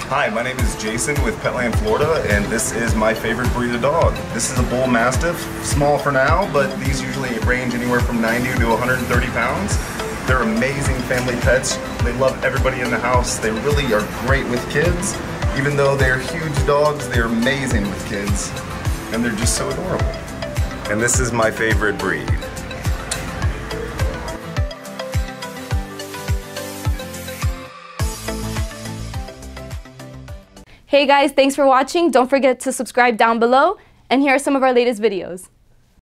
Hi, my name is Jason with Petland Florida, and this is my favorite breed of dog. This is a Bullmastiff, small for now, but these usually range anywhere from 90 to 130 pounds. They're amazing family pets. They love everybody in the house. They really are great with kids. Even though they're huge dogs, they're amazing with kids, and they're just so adorable. And this is my favorite breed. Hey guys, thanks for watching. Don't forget to subscribe down below, and here are some of our latest videos.